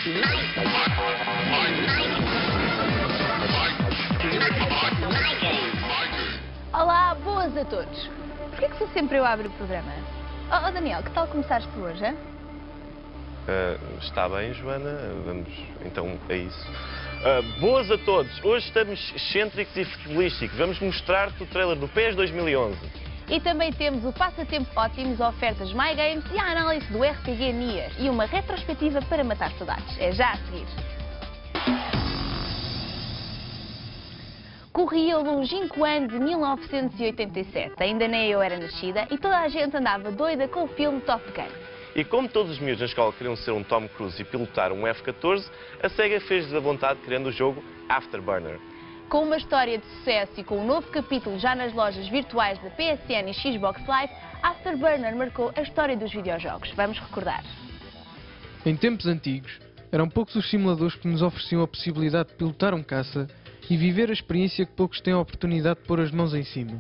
Olá, boas a todos. Porquê que sou sempre eu a abrir o programa? Oh, Daniel, que tal começares por hoje, hein? Está bem, Joana. Vamos então a isso. Boas a todos. Hoje estamos excêntricos e futebolísticos. Vamos mostrar-te o trailer do PES 2011. E também temos o passatempo ótimos, ofertas MyGames e a análise do RPG Nier. E uma retrospectiva para matar saudades. É já a seguir. Corria o longínquo ano de 1987. Ainda nem eu era nascida e toda a gente andava doida com o filme Top Gun. E como todos os miúdos na escola queriam ser um Tom Cruise e pilotar um F-14, a SEGA fez-lhes a vontade criando o jogo Afterburner. Com uma história de sucesso e com um novo capítulo já nas lojas virtuais da PSN e Xbox Live, Afterburner marcou a história dos videojogos. Vamos recordar. Em tempos antigos, eram poucos os simuladores que nos ofereciam a possibilidade de pilotar um caça e viver a experiência que poucos têm a oportunidade de pôr as mãos em cima.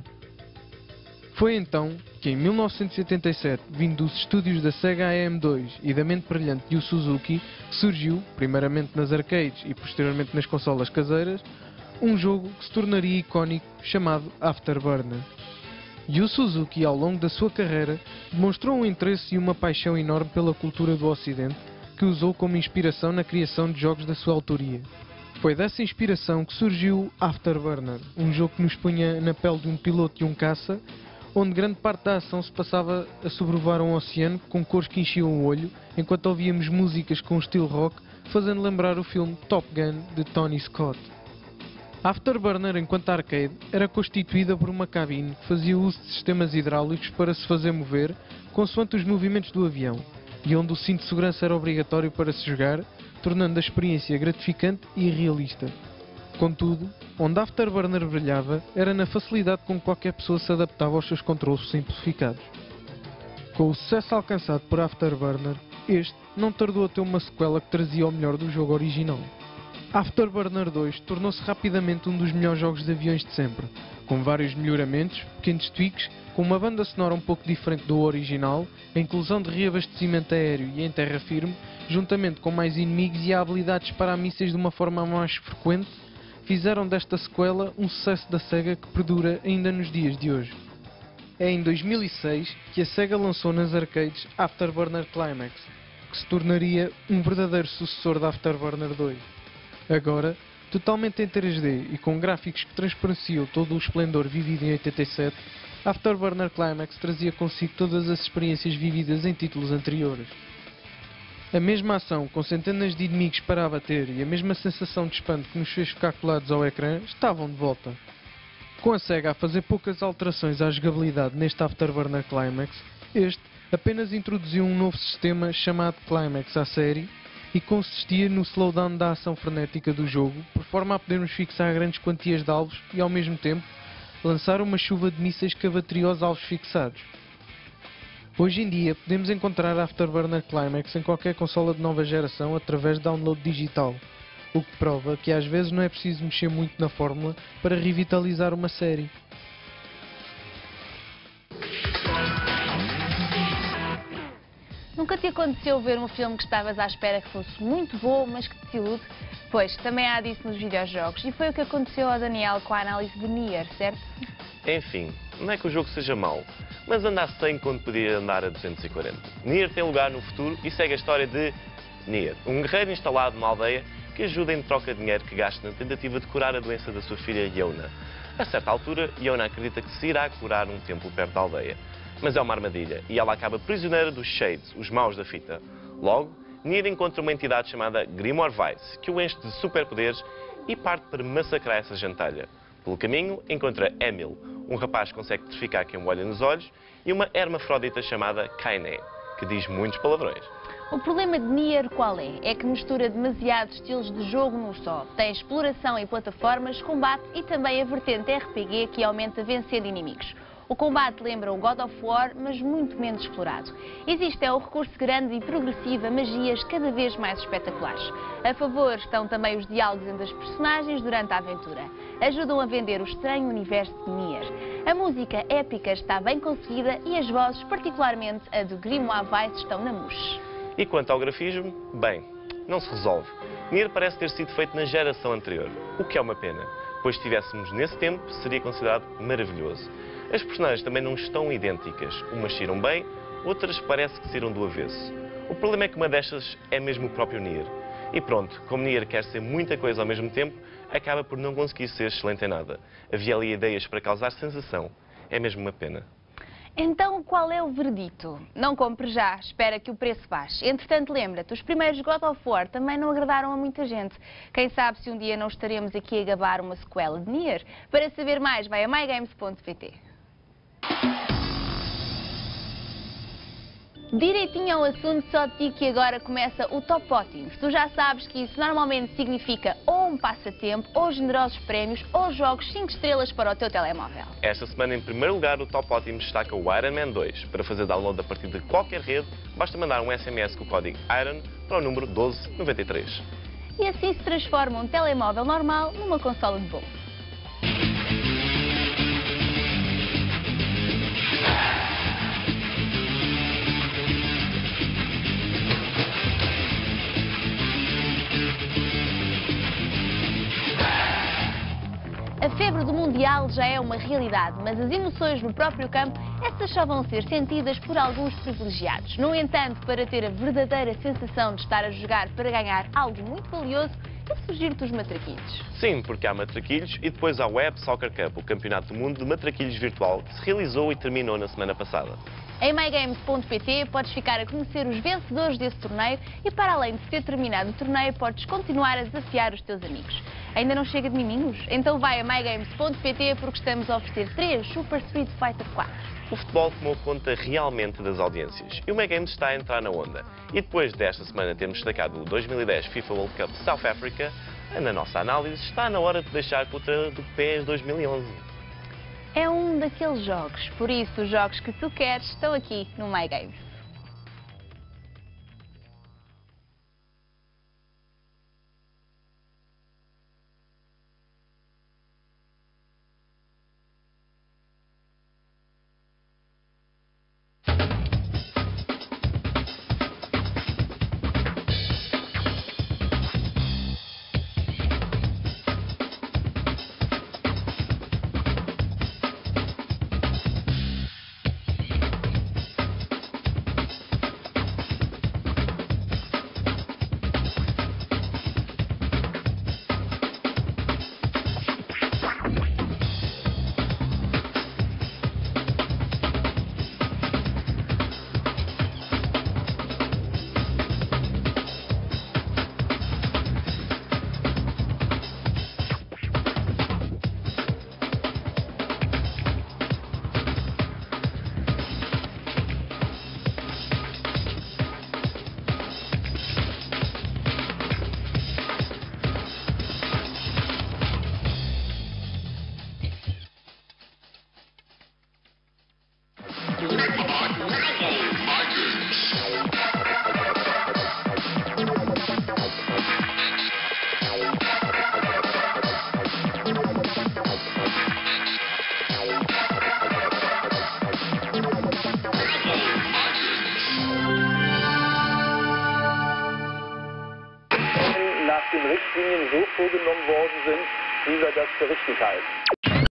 Foi então que, em 1987, vindo dos estúdios da Sega AM2 e da mente brilhante Yu Suzuki, surgiu, primeiramente nas arcades e posteriormente nas consolas caseiras, um jogo que se tornaria icónico chamado Afterburner. Yu Suzuki, ao longo da sua carreira, demonstrou um interesse e uma paixão enorme pela cultura do Ocidente, que usou como inspiração na criação de jogos da sua autoria. Foi dessa inspiração que surgiu Afterburner, um jogo que nos punha na pele de um piloto e um caça, onde grande parte da ação se passava a sobrevoar um oceano com cores que enchiam o olho, enquanto ouvíamos músicas com estilo rock, fazendo lembrar o filme Top Gun de Tony Scott. Afterburner, enquanto arcade, era constituída por uma cabine que fazia uso de sistemas hidráulicos para se fazer mover, consoante os movimentos do avião, e onde o cinto de segurança era obrigatório para se jogar, tornando a experiência gratificante e realista. Contudo, onde Afterburner brilhava era na facilidade com que qualquer pessoa se adaptava aos seus controles simplificados. Com o sucesso alcançado por Afterburner, este não tardou a ter uma sequela que trazia o melhor do jogo original. Afterburner 2 tornou-se rapidamente um dos melhores jogos de aviões de sempre, com vários melhoramentos, pequenos tweaks, com uma banda sonora um pouco diferente do original, a inclusão de reabastecimento aéreo e em terra firme, juntamente com mais inimigos e a habilidade de disparar mísseis de uma forma mais frequente, fizeram desta sequela um sucesso da SEGA que perdura ainda nos dias de hoje. É em 2006 que a SEGA lançou nas arcades Afterburner Climax, que se tornaria um verdadeiro sucessor da Afterburner 2. Agora, totalmente em 3D e com gráficos que transpareciam todo o esplendor vivido em 87, Afterburner Climax trazia consigo todas as experiências vividas em títulos anteriores. A mesma ação, com centenas de inimigos para abater e a mesma sensação de espanto que nos fez ficar colados ao ecrã, estavam de volta. Com a SEGA a fazer poucas alterações à jogabilidade neste Afterburner Climax, este apenas introduziu um novo sistema chamado Climax à série e consistia no slowdown da ação frenética do jogo, por forma a podermos fixar grandes quantias de alvos e, ao mesmo tempo, lançar uma chuva de mísseis que abateria os alvos fixados. Hoje em dia, podemos encontrar Afterburner Climax em qualquer consola de nova geração através de download digital, o que prova que às vezes não é preciso mexer muito na fórmula para revitalizar uma série. Nunca te aconteceu ver um filme que estavas à espera que fosse muito bom, mas que te desilude? Pois, também há disso nos videojogos. E foi o que aconteceu ao Daniel com a análise de Nier, certo? Enfim, não é que o jogo seja mau, mas anda a 100 quando podia andar a 240. Nier tem lugar no futuro e segue a história de Nier, um guerreiro instalado numa aldeia que ajuda em troca de dinheiro que gasta na tentativa de curar a doença da sua filha Yona. A certa altura, Yona acredita que se irá curar num templo perto da aldeia. Mas é uma armadilha e ela acaba prisioneira dos Shades, os maus da fita. Logo, Nier encontra uma entidade chamada Grimoire Weiss, que o enche de superpoderes e parte para massacrar essa gentalha. Pelo caminho, encontra Emil, um rapaz que consegue petrificar quem o olha nos olhos, e uma hermafrodita chamada Kaine, que diz muitos palavrões. O problema de Nier qual é? É que mistura demasiados estilos de jogo num só. Tem exploração em plataformas, combate e também a vertente RPG que aumenta vencendo inimigos. O combate lembra o God of War, mas muito menos explorado. Existe o recurso grande e progressivo a magias cada vez mais espetaculares. A favor estão também os diálogos entre as personagens durante a aventura. Ajudam a vender o estranho universo de Nier. A música épica está bem conseguida e as vozes, particularmente a do Grimoire Weiss, estão na mousse. E quanto ao grafismo, bem, não se resolve. Nier parece ter sido feito na geração anterior, o que é uma pena, pois se estivéssemos nesse tempo, seria considerado maravilhoso. As personagens também não estão idênticas, umas saíram bem, outras parece que saíram do avesso. O problema é que uma destas é mesmo o próprio Nier. E pronto, como Nier quer ser muita coisa ao mesmo tempo, acaba por não conseguir ser excelente em nada. Havia ali ideias para causar sensação. É mesmo uma pena. Então, qual é o veredito? Não compre já, espera que o preço baixe. Entretanto, lembra-te, os primeiros God of War também não agradaram a muita gente. Quem sabe se um dia não estaremos aqui a gabar uma sequela de Nier? Para saber mais, vai a mygames.pt. Direitinho ao assunto, só te digo que agora começa o Top Ótimos. Tu já sabes que isso normalmente significa ou um passatempo, ou generosos prémios, ou jogos 5 estrelas para o teu telemóvel. Esta semana, em primeiro lugar, o Top Ótimos destaca o Iron Man 2. Para fazer download a partir de qualquer rede, basta mandar um SMS com o código IRON para o número 1293. E assim se transforma um telemóvel normal numa consola de bolso. A febre do Mundial já é uma realidade, mas as emoções no próprio campo, essas só vão ser sentidas por alguns privilegiados. No entanto, para ter a verdadeira sensação de estar a jogar para ganhar algo muito valioso, é surgir dos matraquilhos. Sim, porque há matraquilhos e depois há o Web Soccer Cup, o campeonato do mundo de matraquilhos virtual, que se realizou e terminou na semana passada. Em mygames.pt podes ficar a conhecer os vencedores desse torneio e, para além de ter terminado o torneio, podes continuar a desafiar os teus amigos. Ainda não chega de miminhos? Então vai a mygames.pt porque estamos a oferecer 3 Super Street Fighter 4. O futebol tomou conta realmente das audiências e o MyGames está a entrar na onda. E depois desta semana termos destacado o 2010 FIFA World Cup South Africa, na nossa análise está na hora de deixar com o trailer do PES 2011. É um daqueles jogos, por isso os jogos que tu queres estão aqui no MyGames. Nach den Richtlinien so vorgenommen worden sind, wie wir das für richtig halten.